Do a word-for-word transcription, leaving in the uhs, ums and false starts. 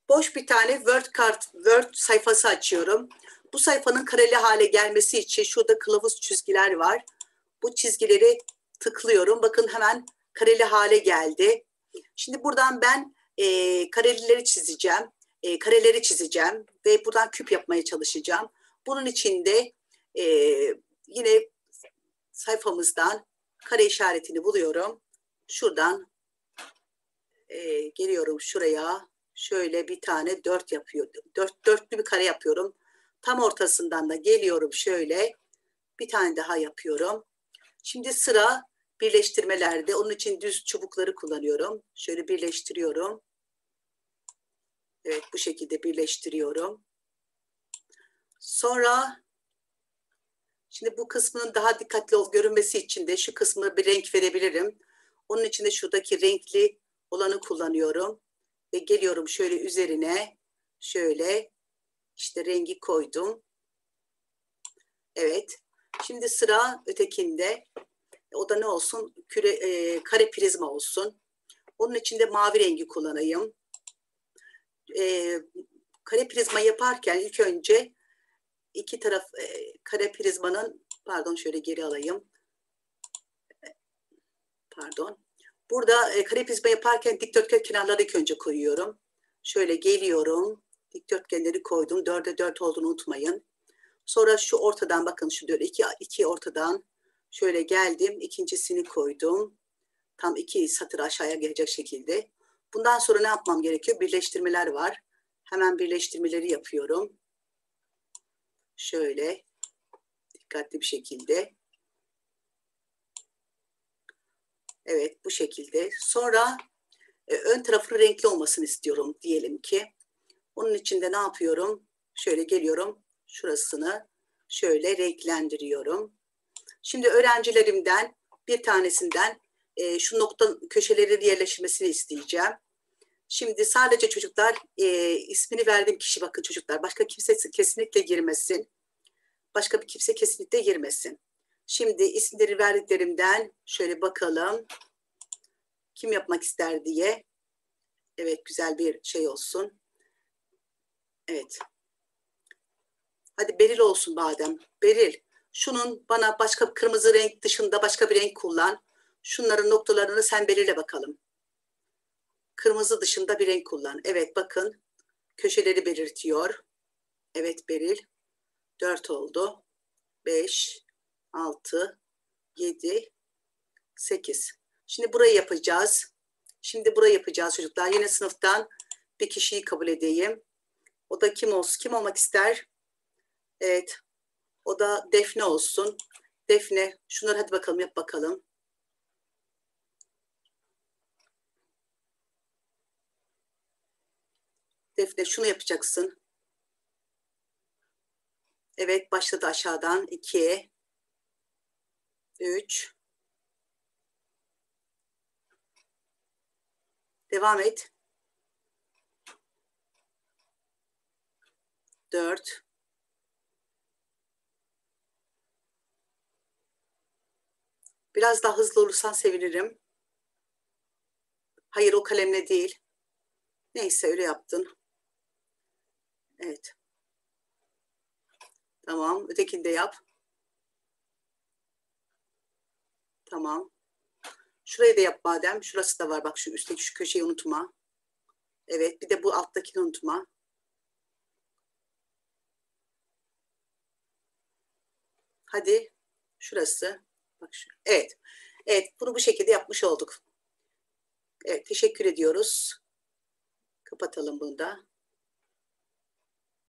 boş bir tane Word kart, Word sayfası açıyorum. Bu sayfanın kareli hale gelmesi için şurada kılavuz çizgiler var. Bu çizgileri tıklıyorum. Bakın hemen kareli hale geldi. Şimdi buradan ben e, karelileri çizeceğim. E, kareleri çizeceğim ve buradan küp yapmaya çalışacağım. Bunun için de e, yine sayfamızdan kare işaretini buluyorum. Şuradan e, geliyorum şuraya. Şöyle bir tane dört yapıyor. Dört, dörtlü bir kare yapıyorum. Tam ortasından da geliyorum şöyle. Bir tane daha yapıyorum. Şimdi sıra birleştirmelerde. Onun için düz çubukları kullanıyorum. Şöyle birleştiriyorum. Evet, bu şekilde birleştiriyorum. Sonra şimdi bu kısmının daha dikkatli ol, görünmesi için de şu kısmına bir renk verebilirim. Onun için de şuradaki renkli olanı kullanıyorum. Ve geliyorum şöyle üzerine şöyle işte rengi koydum. Evet. Şimdi sıra ötekinde. O da ne olsun? Küre, e, kare prizma olsun. Onun için de mavi rengi kullanayım. E, kare prizma yaparken ilk önce iki taraf e, kare prizmanın, pardon şöyle geri alayım. Pardon. Burada e, kare prizma yaparken dikdörtgen kenarları ilk önce koyuyorum. Şöyle geliyorum. Dikdörtgenleri koydum. Dörde dört olduğunu unutmayın. Sonra şu ortadan bakın şu böyle iki, iki ortadan şöyle geldim. İkincisini koydum. Tam iki satır aşağıya gelecek şekilde. Bundan sonra ne yapmam gerekiyor? Birleştirmeler var. Hemen birleştirmeleri yapıyorum. Şöyle dikkatli bir şekilde. Evet, bu şekilde. Sonra e, ön tarafın renkli olmasını istiyorum diyelim ki. Onun için de ne yapıyorum? Şöyle geliyorum. Şurasını şöyle renklendiriyorum. Şimdi öğrencilerimden bir tanesinden e, şu nokta köşeleri yerleştirmesini isteyeceğim. Şimdi sadece çocuklar e, ismini verdiğim kişi, bakın çocuklar, başka kimse kesinlikle girmesin. Başka bir kimse kesinlikle girmesin. Şimdi isimleri verdiklerimden şöyle bakalım. Kim yapmak ister diye. Evet, güzel bir şey olsun. Evet. Hadi Beril olsun badem. Beril, şunun bana başka kırmızı renk dışında başka bir renk kullan. Şunların noktalarını sen belirle bakalım. Kırmızı dışında bir renk kullan. Evet, bakın. Köşeleri belirtiyor. Evet Beril. dört oldu. beş, altı, yedi, sekiz. Şimdi burayı yapacağız. Şimdi burayı yapacağız çocuklar. Yine sınıftan bir kişiyi kabul edeyim. O da kim olsun? Kim olmak ister? Evet. O da Defne olsun. Defne, şunları hadi bakalım yap bakalım. Defne, şunu yapacaksın. Evet, başladı aşağıdan. iki, üç. Devam et. dört. Biraz daha hızlı olursan sevinirim. Hayır, o kalemle değil. Neyse, öyle yaptın. Evet. Tamam. Ötekini de yap. Tamam. Şurayı da yap madem. Şurası da var. Bak şu üstteki şu köşeyi unutma. Evet. Bir de bu alttakini unutma. Hadi. Şurası. Bak şu. Evet. Evet. Bunu bu şekilde yapmış olduk. Evet. Teşekkür ediyoruz. Kapatalım bunu da.